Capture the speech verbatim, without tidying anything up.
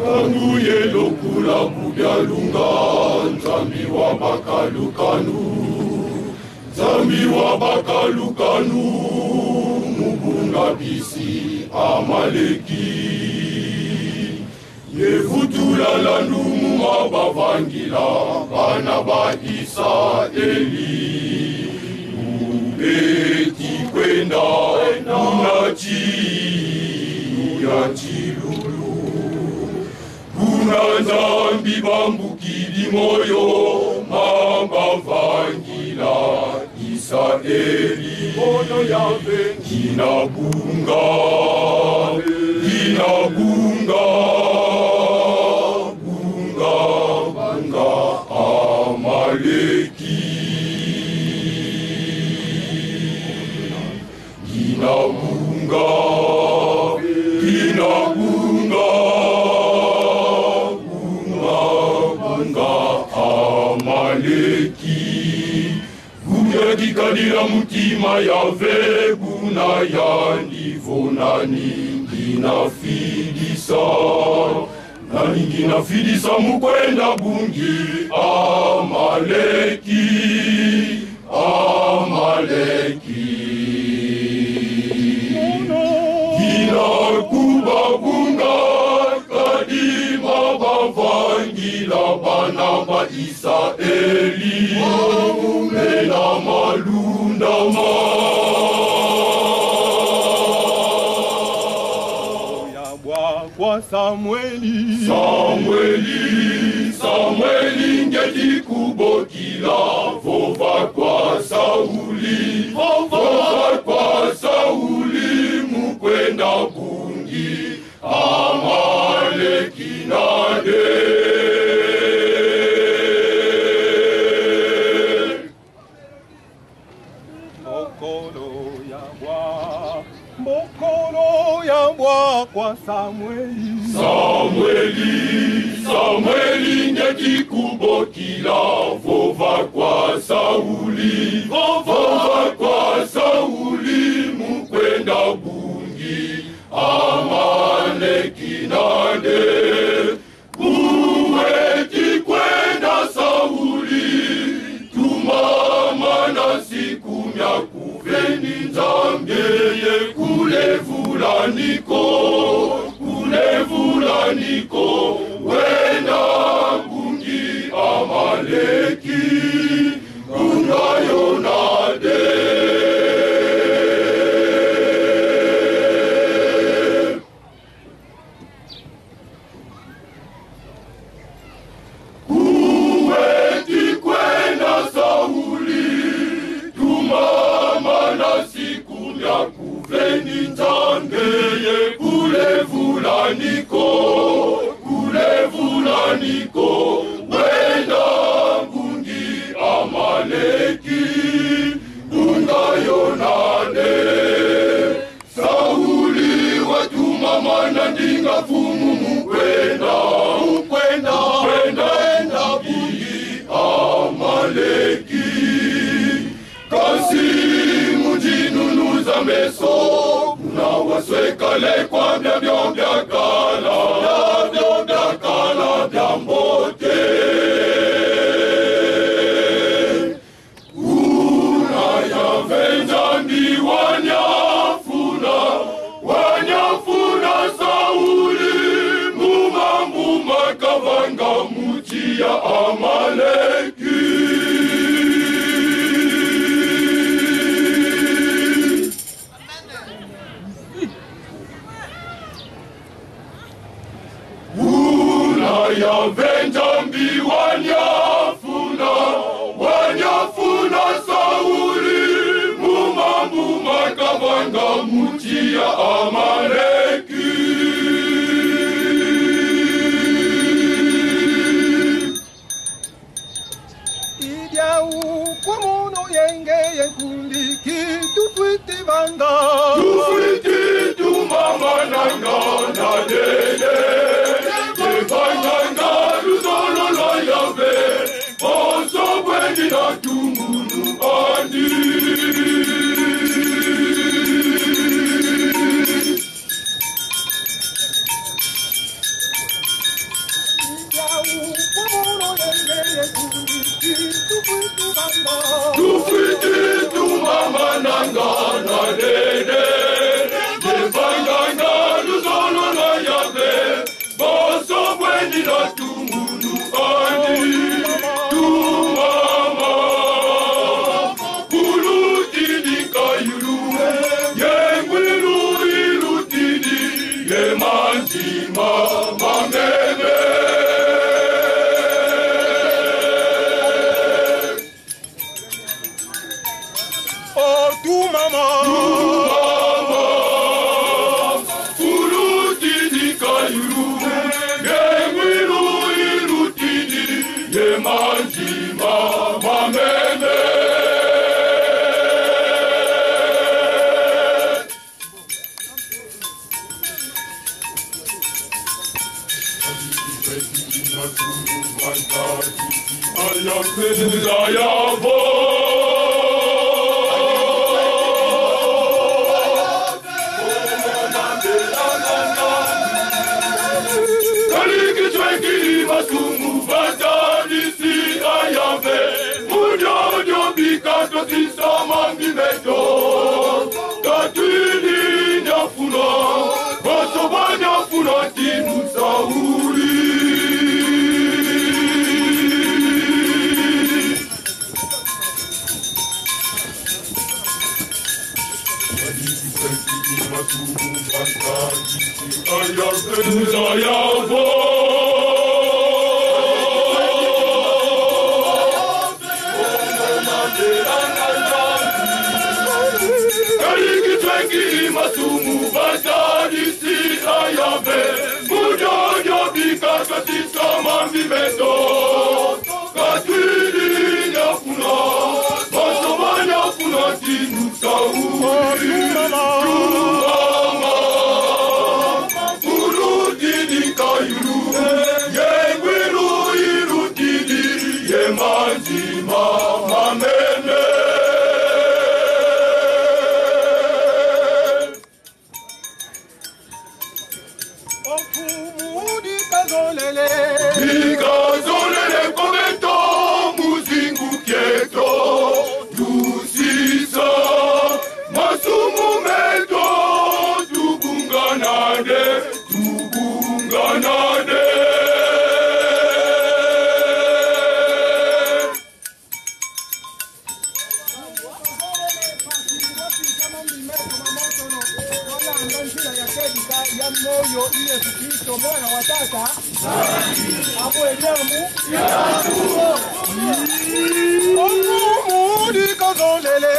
Kanguye lokula mubyalunga, Nzambi wa bakalukanu, Nzambi wa bakalukanu, Mubunga bisi Amaleki. Yevutula landumu mabavangila, Bana ba Israeli. Ubeti kwenda unachi ya chilulu. Kuna Nzambi bambukili moyo, mabavangila Israeli. Ono yave kinabunga, kinabunga, bunga, bunga Amaleki. Kinabunga, kinabunga, bunga, bunga Amaleki. Kikadira mutima yave buna ya nivonani nginafidisa nani nginafidisa mukwenda bungi Amaleki, Amaleki. Kinakuba bunga kadima bavangila bana ba Israeli. Mela malundama yabwa kwa Samueli, Samueli, Samueli ngeti kubokila vova kwa Sauli, vova kwa Sauli mukwenda bungi Amaleki nade. Kwa Samueli, Samueli, Samueli ngeti kubokila vova kwa Sauli, vova kwa Sauli mukwenda bungi Amaleki nade. Uweti kwenda Sauli, tumama na siku mya kuveni Nzambeye kule vulaniko, kule vulaniko, wenda bungi Amaleki, bunga Yonade. Uweti kwenda Sauli, tumama na siku ya kuveni Nzambeye kule vulaniko, kule vulaniko, wenda bungi Amaleki, bunga Yonade. Sauli watuma mana ndinga fumu mukwenda, mukwenda, mukwenda bungi Amaleki. Kasi mujinunuza meso, unawaswekale kwa bya bya bya kala, bya bya bya kala bya mbote. Unayavenja ndi wanyafuna, wanyafuna Sauli, muma muma kavanga muchi ya Amaleki. Yavenja mbi wanyafuna, wanyafuna Sauli, muma muma kavanga muchi ya Amaleki. Idia ukumuno yenge yenkundi kitufwiti vanga, tufwiti tumama nanga na dede. Vanyanga luzolo lo yave, onso bweni na tumunu andi. Tufiti tu mama nanga na dede. Devanganga luzolo na yabe. Boso bweni na tumunu andi. Tu mama. Ulu tidi kayuru. Yengwilu ilu tidi. Yemanji mama mebe. Oh, tu mama, tu mama, ulu tidi kayuru, yengwilu ilu tidi, yemanji mama mene. Ayabo. Masumu batadisi ayave Mujojo bikato tisama mimeto Katwili nyafuna Basoba nyafuna tinu sauri Masumu batadisi ayave Ayavo Masumu batadisi ayave Mujojo bikato tisama mimeto Katwili nyafuna Basoba nyafuna tinu sauri Tumama Ulu tidi kayuru Yengwilu ilu tidi Yemanji mama mene Ikazolele kometo muzingu kieto Tusisa masumu meto Tubunganade, tubunganade moyo Yesu Kristo Bwana wataka hapo elimu ya Mungu kozolele